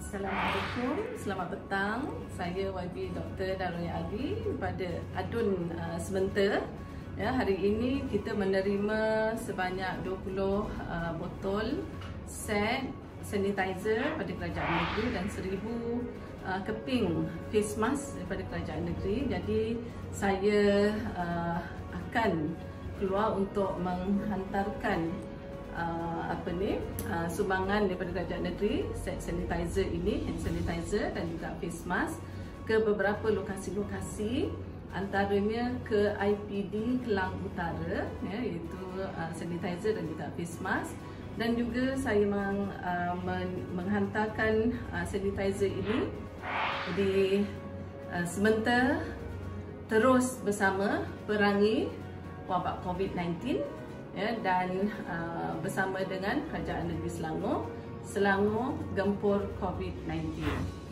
Assalamualaikum, selamat petang. Saya YB Dr. Darunya Ali pada Adun Sementara. Ya, hari ini kita menerima sebanyak 20 botol set sanitizer daripada Kerajaan Negeri dan 1000 keping face mask daripada Kerajaan Negeri. Jadi saya akan keluar untuk menghantarkan sumbangan daripada Kerajaan Negeri set sanitizer ini, hand sanitizer dan juga face mask ke beberapa lokasi-lokasi, antaranya ke IPD Kelang Utara, ya, iaitu sanitizer dan juga face mask, dan juga saya menghantarkan sanitizer ini di sementara terus bersama perangi wabak COVID-19, ya, dan bersama dengan Kerajaan Negeri Selangor gempur COVID-19.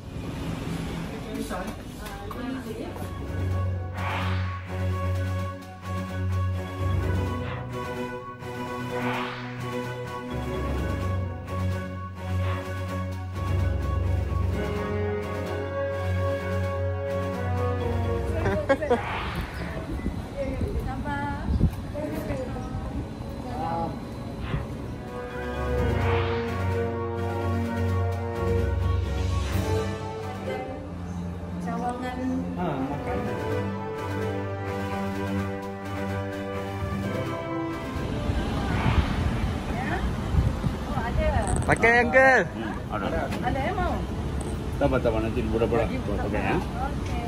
Pakai uncle. Ada yang mau? Tambah nanti bola-bola pakai ya. Oke.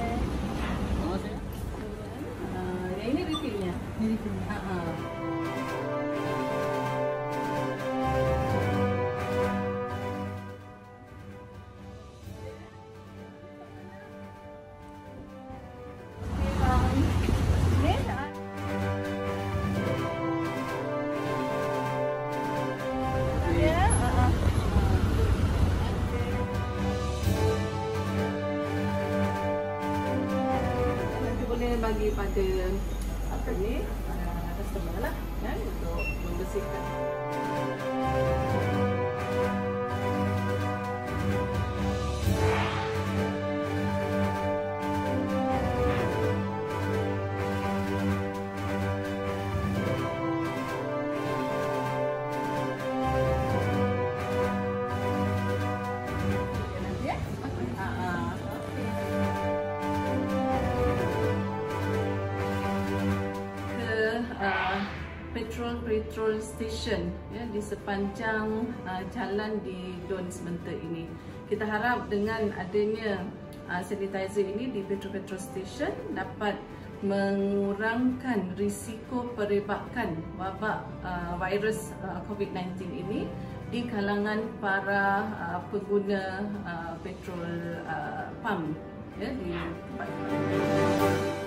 Ini refillnya. Ini refillnya. Bagi pada customer lah, ya, untuk membersihkan. Petrol station, ya, di sepanjang jalan di Don Sementara ini. Kita harap dengan adanya sanitizer ini di petrol station dapat mengurangkan risiko perebakan wabak virus COVID-19 ini di kalangan para pengguna petrol pump, ya, di tempat ini.